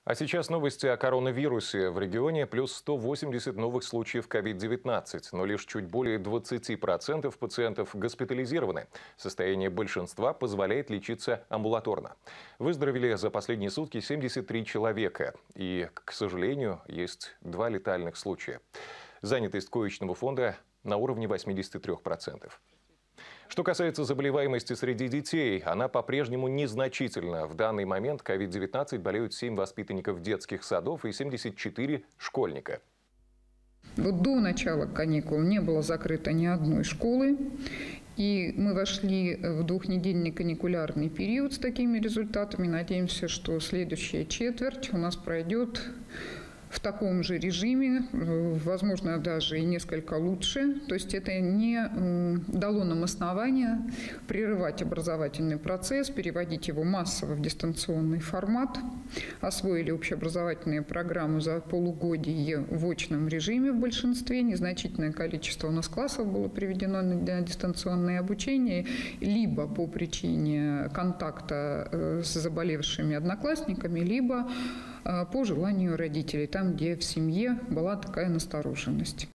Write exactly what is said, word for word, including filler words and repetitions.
А сейчас новости о коронавирусе. В регионе плюс сто восемьдесят новых случаев ковид девятнадцать, но лишь чуть более двадцати процентов пациентов госпитализированы. Состояние большинства позволяет лечиться амбулаторно. Выздоровели за последние сутки семьдесят три человека. И, к сожалению, есть два летальных случая. Занятость коечного фонда на уровне восьмидесяти трёх процентов. Что касается заболеваемости среди детей, она по-прежнему незначительна. В данный момент ковид девятнадцать болеют семь воспитанников детских садов и семьдесят четыре школьника. Вот до начала каникул не было закрыто ни одной школы. И мы вошли в двухнедельный каникулярный период с такими результатами. Надеемся, что следующая четверть у нас пройдет в таком же режиме, возможно, даже и несколько лучше. То есть это не дало нам основания прерывать образовательный процесс, переводить его массово в дистанционный формат. Освоили общеобразовательные программы за полугодие в очном режиме в большинстве. Незначительное количество у нас классов было приведено на дистанционное обучение, либо по причине контакта с заболевшими одноклассниками, либо по желанию родителей, там, где в семье была такая настороженность.